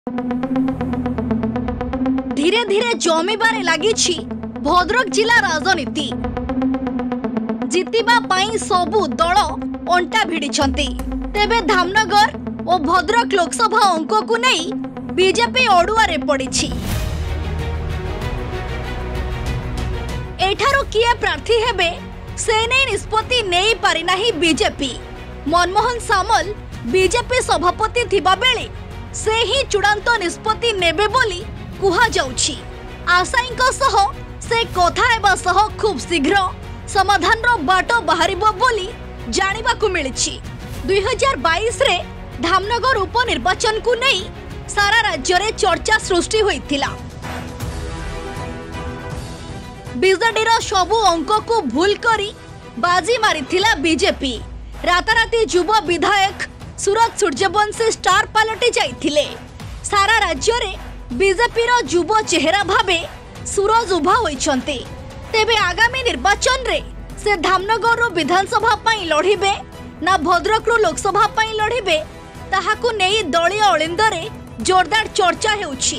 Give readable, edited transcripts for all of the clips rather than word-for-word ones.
धीरे धीरे जमीबारे लगी भद्रक जिला राजनीति। जितिबा पाई सबु दल अंटा भिड़िछंती। तेबे धामनगर और भद्रक लोकसभा अंक को नहीं बीजेपी अड़ुआरे पड़िछि। एठारो किए प्रार्थी हेबे से नहीं निष्पत्ति नहीं पारि नाही बीजेपी। मनमोहन सामल बीजेपी सभापति थिबा बेले से ही चूड़ांत निष्पत्ति नेबे बोली कुहा जाउछि। आशायींक सह से कथा हेबा सह खूब शीघ्र समाधान रो बाट बाहरिबो बोली जानिबाकु मिलिछि। 2022 रे धामनगर उपनिर्वाचन को नहीं सारा राज्य रे चर्चा सृष्टि होइथिला। बीजेडी रो सबु अंक को भूल करी बाजी मारिथिला बीजेपी। राताराती युवा विधायक सूरज सूर्यवंशी स्टार पलटि जाइथिले। सारा राज्य रे बीजेपी रो युवा चेहरा भाबे सूरज उभा होइछंती। तेबे आगामी निर्वाचन रे से धामनगर रो विधानसभा पई लढिबे ना भद्रक रो लोकसभा पई लढिबे ताहाकु नेई दलीय अलिंदरे जोरदार चर्चा हेउछि।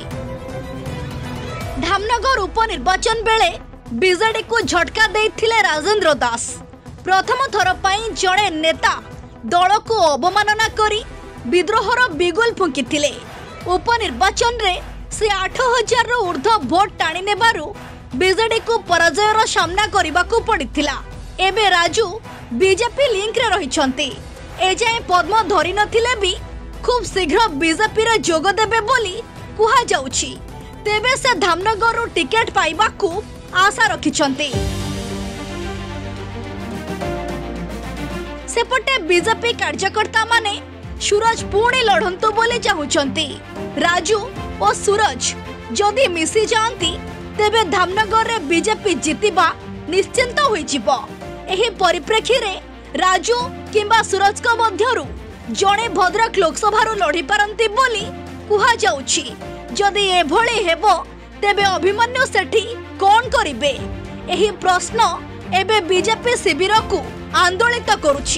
धामनगर उपनिर्वाचन बेले बीजेडी को झटका देथिले राजेंद्र दास। प्रथम थर पई जणे नेता दल को अवमानना करी विद्रोहर बिगुल फुंकिथिले। उपनिर्वाचन रे से 8000 रो ऊर्ध्व भोट टाणी नेबारु बीजेडी को पराजयर सामना करबाकू पड़िथिला। एबे राजू बीजेपी लिंक रे रहिछंती। एजाए पद्म धरि नथिले भी खूब शीघ्र बीजेपी रे जोग देबे बोली कुहा जाउछि। तेबे से धामनगर रो टिकेट पाइबाकू आशा रखिछंती। सेपटे बीजेपी कार्यकर्ता माने सूरज पुणे लढंतु बोली चाहुछंती। राजू और सूरज जदि मिसी जांती तेबे धामनगर रे बीजेपी जितिबा निश्चिंत होई जिवो। एही परिप्रेक्षी रे राजू किंबा सूरज को मध्यरु जणे भद्रक लोकसभा रो लढी पारंती बोली कुहा जाउछि। जदि एभଳି हेबो तेबे अभिमन्यु सेठी कोन करिवे? एही प्रश्न एबे बीजेपी शिविर को आंदोलित करुछि।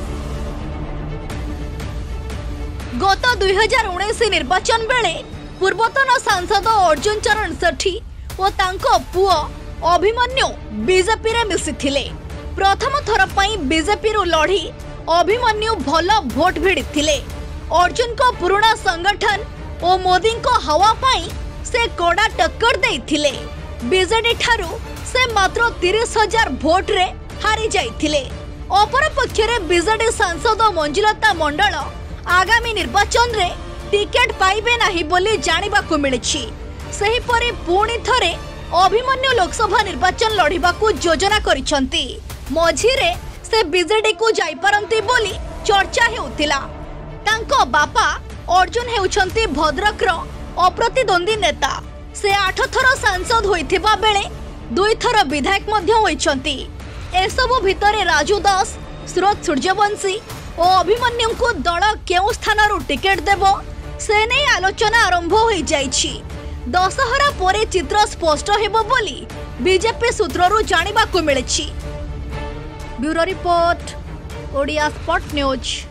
गत 2019 निर्वाचन बेले पूर्वतन सांसद अर्जुन चरण सेठी और तांको पुओ अभिमन्यु बीजेपी रे मिसिथिले। प्रथम थर पई बीजेपी रो लढी अभिमन्यु भल भोट भिड़िथिले। अर्जुन को पुराना संगठन और मोदी को हवा पाई से कोड़ा टक्कर देइथिले। बीजेडी ठारू से मात्र 30,000 भोट रे हारी जाइथिले। अपर पक्षरे बीजेडी सांसद मंजुलता मंडल आगामी निर्वाचन रे टिकेट पाइबे नाही बोली जानिबाकू मिलिछि। सही परी पुणी थरे अभिमन्यु लोकसभा निर्वाचन लढिबाकू योजना करिसंती। मझिरे से बीजेडी को जाई पारंती बोली चर्चा हेउतिला। तांको बापा अर्जुन हेउछंती भद्रक रो अप्रतिद्वंदी नेता। से 8 थर सांसद होइथिबा बेले 2 थर विधायक मध्य होइछंती। एसबु भितरे राजू दास सूरज सूर्यवंशी और अभिमन्यु को दल केउ स्थानरु टिकेट देबो से नहीं आलोचना आरंभ होई जाइछि। दशहरा परे चित्र स्पष्ट हेबो बोली बीजेपी सूत्ररु जानिबाकू मिलिछि। Bureau report Odia spot news.